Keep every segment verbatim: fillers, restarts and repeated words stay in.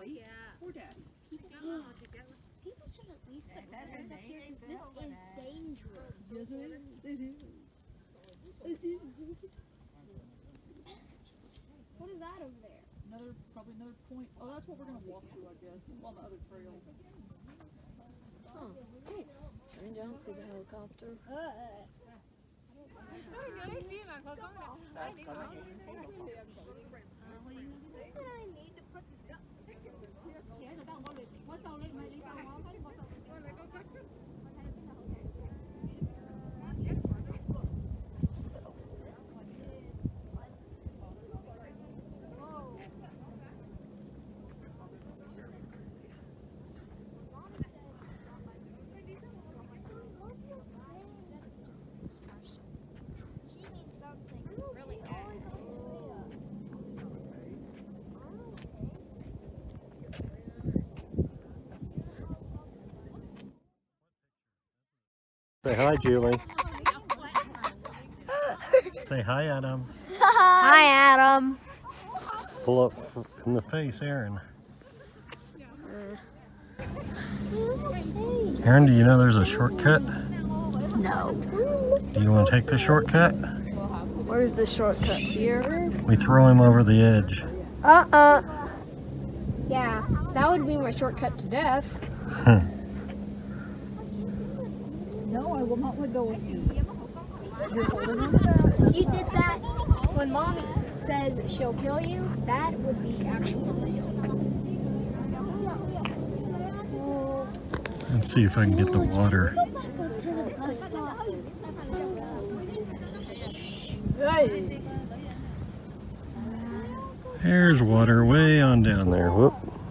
Mommy or Daddy? People should at least put cameras up here because this is dangerous. Yes, it is. It is. It is. What is that over there? Another, probably another point. Oh, that's what we're going to walk to, I guess, on the other trail. Huh. Strange, I don't see the helicopter. Uh, Say hi, Julie. Say hi, Adam. Hi, Adam. Pull up in the face, Aaron. Aaron, do you know there's a shortcut? No. Do you want to take the shortcut? Where's the shortcut? Here? We throw him over the edge. Uh-uh. Yeah, that would be my shortcut to death. No, I will not let go of you. You're holding on. If you did that when Mommy says she'll kill you, that would be actual real. Let's see if I can get the water. Hey. There's water way on down there. Whoop.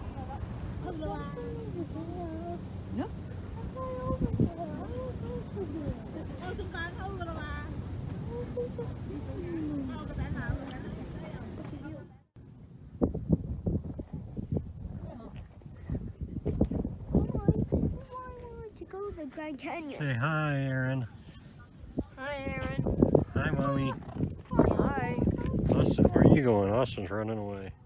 Grand Canyon. Say hi, Aaron. Hi, Aaron. Hi, Mommy. Hi. Austin, where are you going? Austin's running away.